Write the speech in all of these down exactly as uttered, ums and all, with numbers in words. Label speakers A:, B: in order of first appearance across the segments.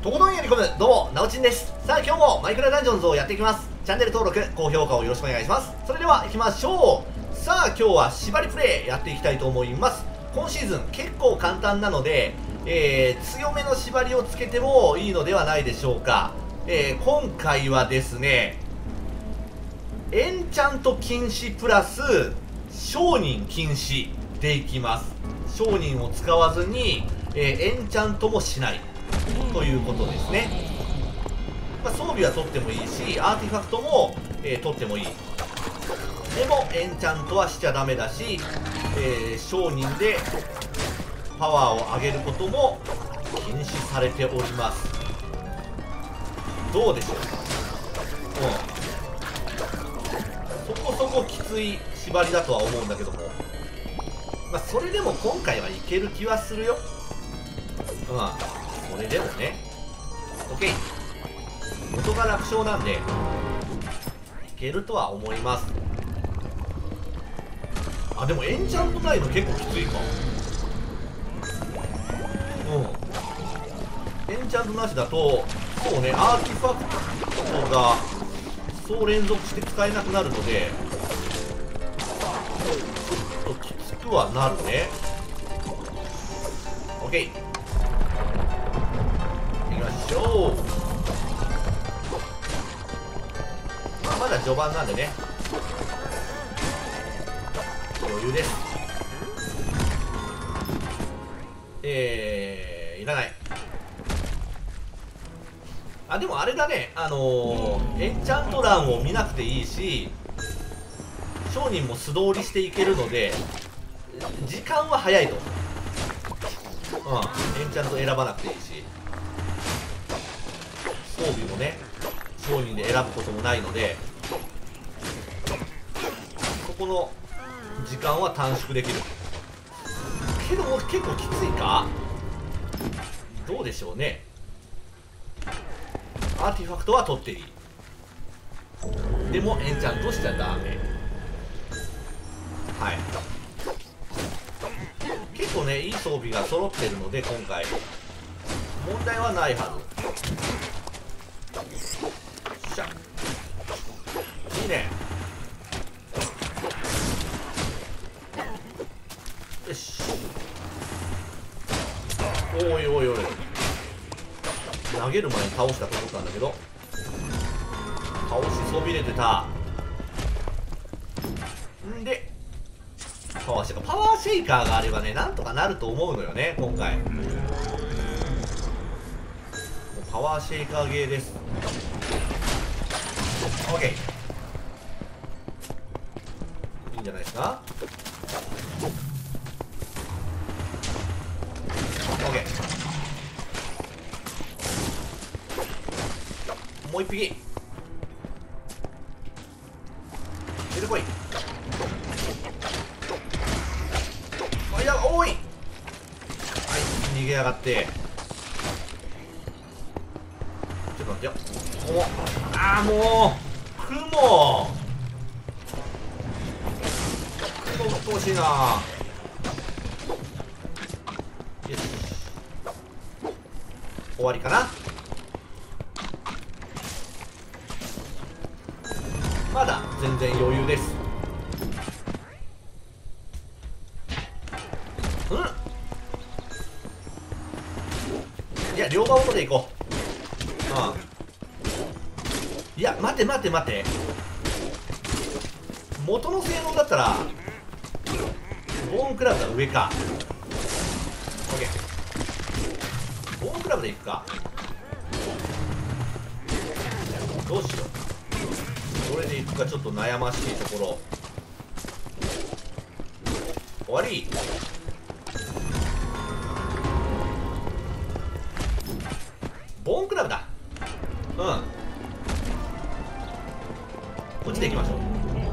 A: とことんやり込む、どうも、なおちんです。さあ、今日もマイクラダンジョンズをやっていきます。チャンネル登録、高評価をよろしくお願いします。それでは行きましょう。さあ、今日は縛りプレイやっていきたいと思います。今シーズン結構簡単なので、えー、強めの縛りをつけてもいいのではないでしょうか。えー、今回はですね、エンチャント禁止プラス商人禁止でいきます。商人を使わずに、えー、エンチャントもしないということですね。まあ、装備は取ってもいいし、アーティファクトも、えー、取ってもいい。でもエンチャントはしちゃダメだし、えー、商人でパワーを上げることも禁止されております。どうでしょうか。うん、そこそこきつい縛りだとは思うんだけども、まあ、それでも今回はいける気はするよ。うん、それでもね。 OK、 元が楽勝なんでいけるとは思います。あ、でもエンチャントないの結構きついか。うん、エンチャントなしだとそうね、アーティファクトがそう連続して使えなくなるのでちょっときつくはなるね。 OK、 いきましょう。まあまだ序盤なんでね、余裕です。えー、いらない。あ、でもあれだね、あのー、エンチャント欄を見なくていいし、商人も素通りしていけるので時間は早いと。うん、エンチャント選ばなくていいし、装備もね商人で選ぶこともないので、そこの時間は短縮できる。けども結構きついか。どうでしょうね。アーティファクトは取っていい。でもエンチャントしちゃダメ。はい、結構ねいい装備が揃ってるので今回問題はないはず。しゃいいね。よし、おいおいおい、投げる前に倒したと思ったんだけど倒しそびれてたんで、パワーシェイカーパワーシェイカーがあればねなんとかなると思うのよね今回。もうパワーシェイカーゲーです。 OK、 いいんじゃないですか。 OK、 もう一匹出てこい。あ、いや、多い。はい、逃げやがって。ちょっと待ってよ。お、ああ、もう雲雲うっとうしいな。よし、終わりかな。まだ全然余裕です。うん、いや両刃音でいこう。うん、いや待て待て待て、元の性能だったらボーンクラブが上か。 OK、 ボーンクラブでいくか。どうしよう、これでいくかちょっと悩ましいところ。終わり。ボーンクラブだ。うん、こっちでいきましょ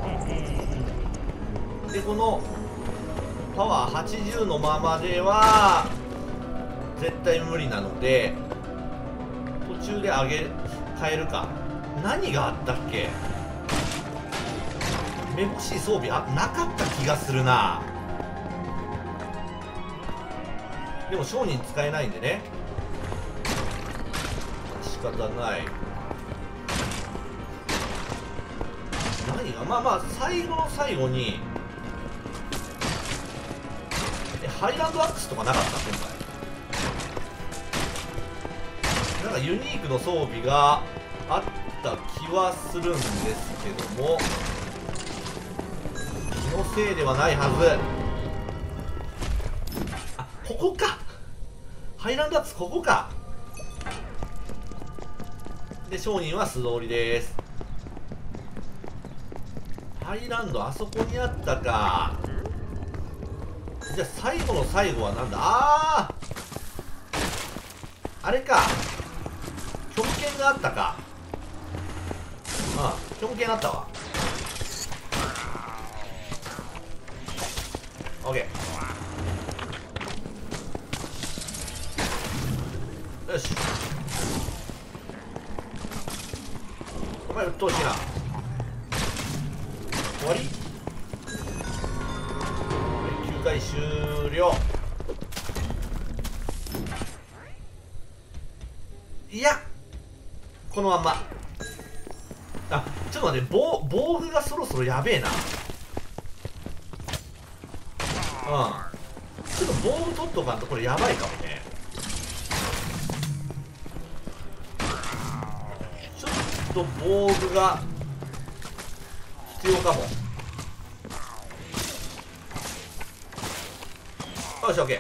A: う。でこのパワーはちじゅうのままでは絶対無理なので途中で上げ変えるか。何があったっけ。めぼしい装備あなかった気がするな。でも商人使えないんでね。 方ない。何がまあまあ最後の最後にえハイランドアックスとかなかった今回。なんかユニークの装備があった気はするんですけども、気のせいではないはず。あ、ここか。ハイランドアックスここか。で商人は素通りです。ハイランドあそこにあったか。じゃあ最後の最後はなんだ。あああれか、極剣があったか。ああ極剣あったわ。オッケー、よし。お前うっとうしいな。終わり。きゅうかい終了。いやこのまんま。あ、ちょっと待って、防防具がそろそろやべえな。うん、ちょっと防具取っとかんとこれやばいかもね。ちょっと防具が必要かも。よし OK。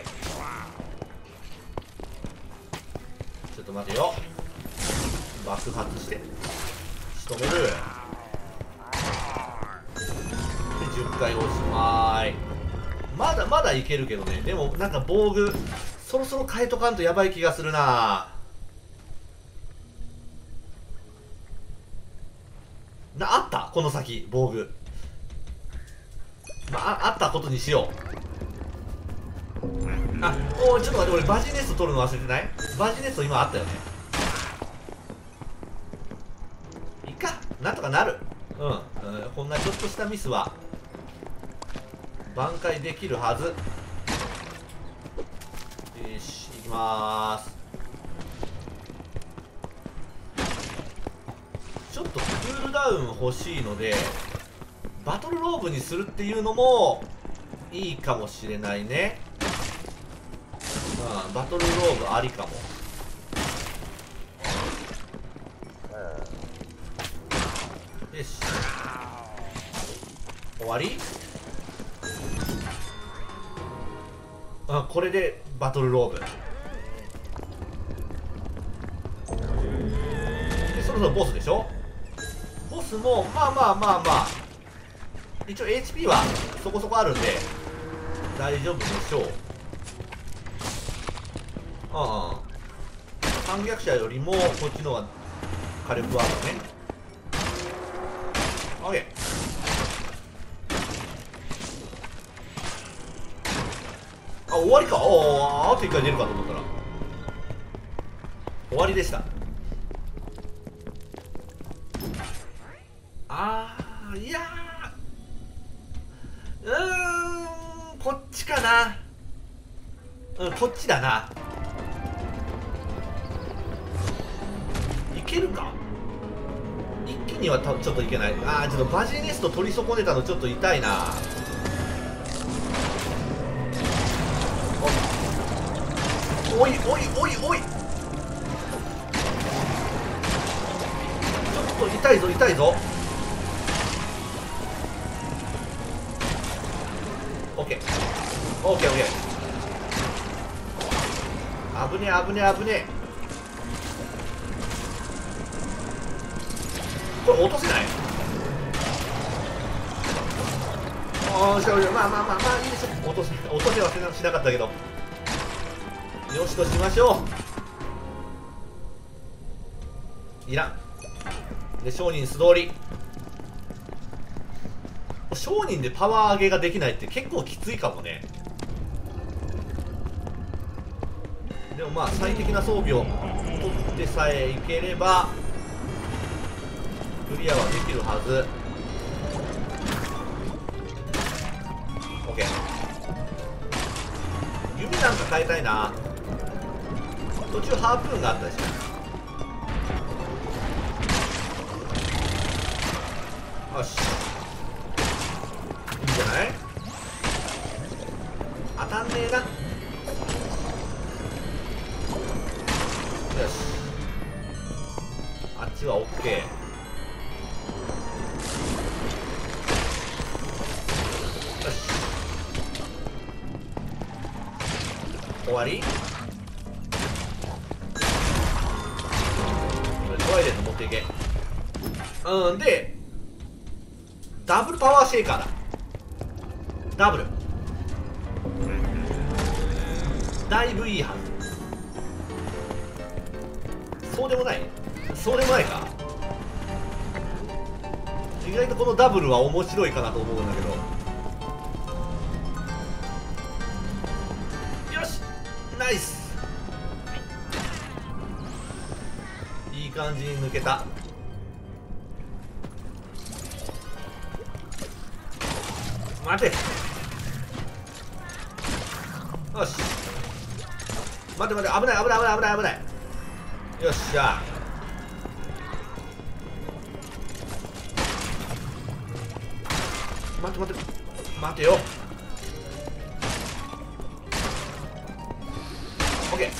A: ちょっと待てよ。爆発して仕留める。でじゅっかいおしまい。まだまだいけるけどね。でもなんか防具そろそろ変えとかんとやばい気がするな。なあったこの先防具、まあ、あったことにしよう。あ、おいちょっと待って、俺バジネスト取るの忘れてない？バジネスト今あったよね。いいか、なんとかなる。うん、うん、こんなちょっとしたミスは挽回できるはず。よし行きまーす。ちょっとクールダウン欲しいのでバトルローブにするっていうのもいいかもしれないね。うん、バトルローブありかも。よし終わり。あ、これでバトルローブでそろそろボスでしょ。ボスもまあまあまあまあ一応 エイチピー はそこそこあるんで大丈夫でしょう。ああ反逆者よりもこっちの方が火力はあるね。オッケー。あ、終わりか。おお、あといっかい出るかと思ったら終わりでした。あー、いやー、うーん、こっちかな。うん、こっちだな。いけるか。一気にはたちょっといけない。あー、ちょっとバジネスト取り損ねたのちょっと痛いな。おいおいおいおい、ちょっと痛いぞ痛いぞ。オッケーオッケーオッケー。危ねえ危ねえ危ねえ。これ落とせない。ああしかもまあまあまあまあいいでしょ。落とせ落とせはしな、しなかったけどよしとしましょう。いらんで商人素通り。商人でパワー上げができないって結構きついかもね。でもまあ最適な装備を取ってさえいければクリアはできるはず。 OK。 弓なんか変えたいな。途中ハープーンがあったでしょ。 よし、いいんじゃない。当たんねえな。よし、あっちは OK。 よし、終わり。トイレット持っていけ。うんでダブルパワーシェイカーだ。ダブルだいぶいいはず。そうでもない、そうでもないか。意外とこのダブルは面白いかなと思うんだけど。よし、ナイス。いい感じに抜けた。待て。よし、待て待て、危ない危ない危ない危ない危ない。よっしゃ。待て待て待てよ。オッケー。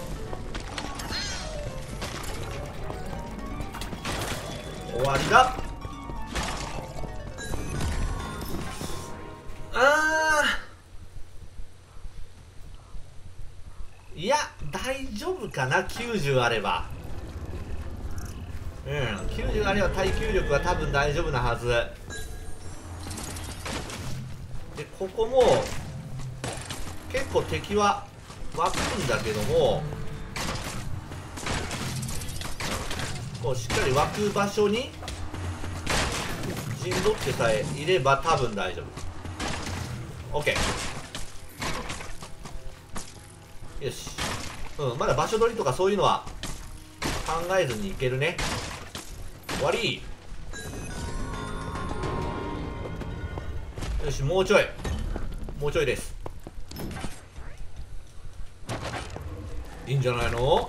A: 終わりだ。あー、いや大丈夫かな。きゅうじゅうあれば、うん、きゅうじゅうあれば耐久力は多分大丈夫なはずで、ここも結構敵は湧くんだけども、こうしっかり湧く場所に陣取ってさえいれば多分大丈夫。 OK。 よし、うん、まだ場所取りとかそういうのは考えずにいけるね。終わり。よし、もうちょいもうちょいです。いいんじゃないの。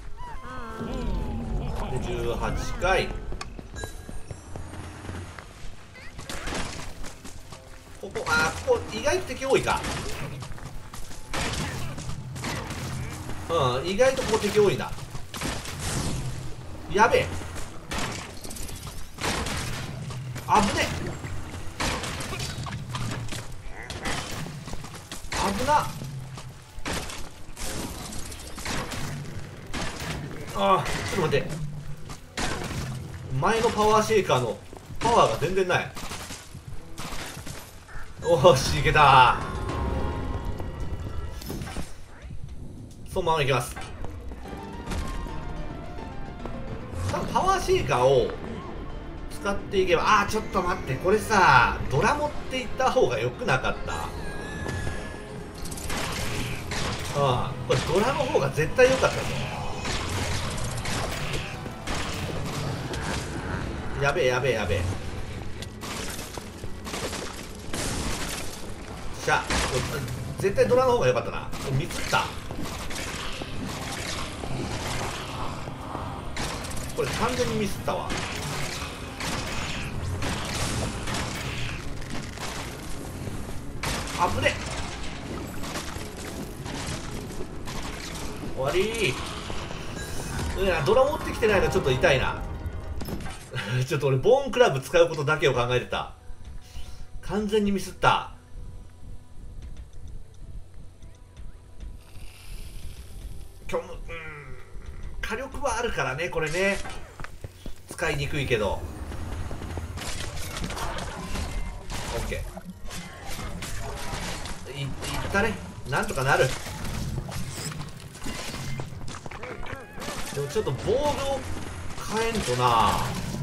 A: でじゅうはちかい。ここ、あー、ここ意外と敵多いか。うん、意外とここ敵多いんだ。やべえ、危ねえ、危な。あー、ちょっと待って、前のパワーシェイカーのパワーが全然ない。おーし、いけた。そのままいきます。多分パワーシェイカーを使っていけば。あー、ちょっと待って、これさドラ持っていった方がよくなかった。ああ、これドラの方が絶対良かったぞ。やべえやべえやべえ。しゃ、絶対ドラの方が良かったな。ミスった。これ完全にミスったわ。あぶね。終わりー。いや、ドラ持ってきてないのちょっと痛いなちょっと俺ボーンクラブ使うことだけを考えてた。完全にミスった。今日も、うん、火力はあるからねこれね。使いにくいけど OK。 い, いったね、なんとかなる。でもちょっと防具を変えんとな。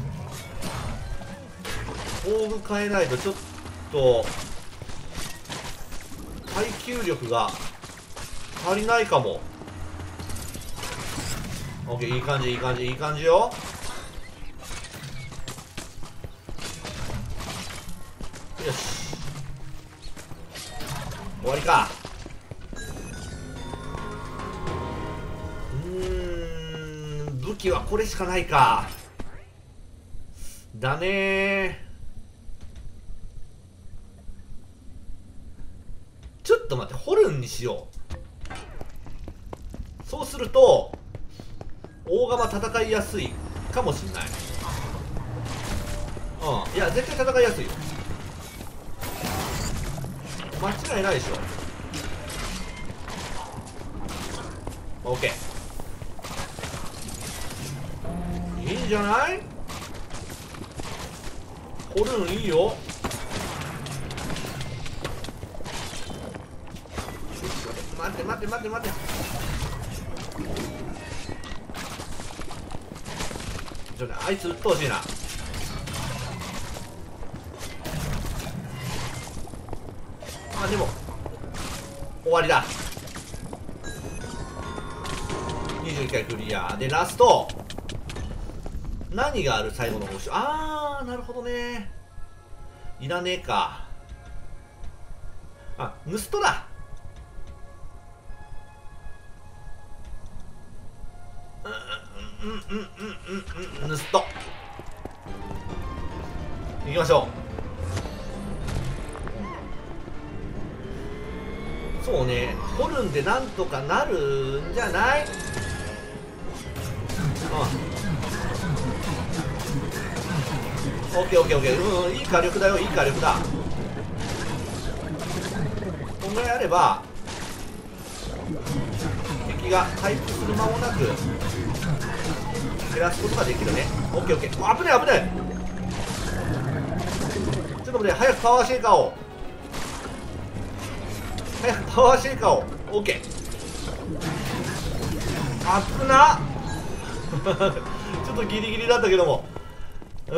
A: 防具変えないとちょっと耐久力が足りないかも。 OK、 いい感じいい感じいい感じよ。よし、終わりか。うーん、武器はこれしかないか。だねー。 っと待って、ホルンにしよう。そうすると大釜戦いやすいかもしんない。うん、いや絶対戦いやすいよ。間違いないでしょ。 OK、 いいんじゃない。ホルンいいよ。待って待って待って待って、ちょっとあいつうっとうしいな。あ、でも終わりだ。にじゅういっかいクリアでラスト何がある。最後の報酬。あー、なるほどね。いらねえか。あ、ヌストだ。うんうんうんうんうん、ヌスト行きましょう。そうね、ホルンでなんとかなるんじゃない。うん、オッケーオッケーオッケー、うん、いい火力だよ、いい火力だ。こんぐらいあれば敵が回復する間もなく減らすことができるね。オッケーオッケー、危ない危ない。ちょっと待って、早くパワーシェイカーを、早くパワーシェイカーを。オッケー、危なちょっとギリギリだったけども、うん、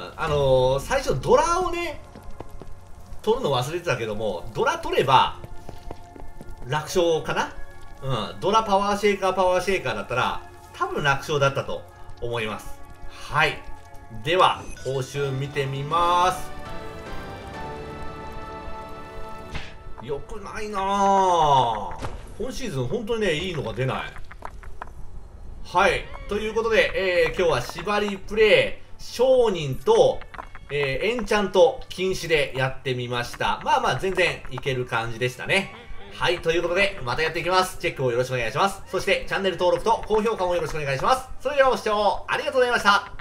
A: あのー、最初ドラをね取るの忘れてたけども、ドラ取れば楽勝かな。うん、ドラパワーシェイカーパワーシェイカーだったら多分楽勝だったと思います。はい、では報酬見てみます。よくないなあ、今シーズン本当にねいいのが出ない。はい、ということで、えー、今日は縛りプレイ商人と、えー、エンチャント禁止でやってみました。まあまあ全然いける感じでしたね。はい、ということでまたやっていきます。チェックをよろしくお願いします。そしてチャンネル登録と高評価もよろしくお願いします。それではご視聴ありがとうございました。